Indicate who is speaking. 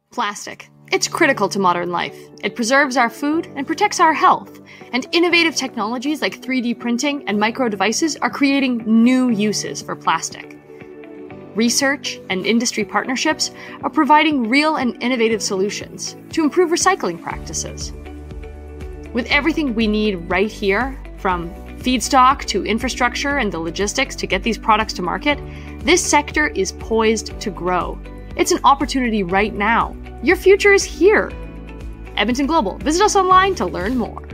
Speaker 1: Plastic. It's critical to modern life. It preserves our food and protects our health. And innovative technologies like 3D printing and microdevices are creating new uses for plastic. Research and industry partnerships are providing real and innovative solutions to improve recycling practices. With everything we need right here, from feedstock to infrastructure and the logistics to get these products to market, this sector is poised to grow. It's an opportunity right now. Your future is here. Edmonton Global. Visit us online to learn more.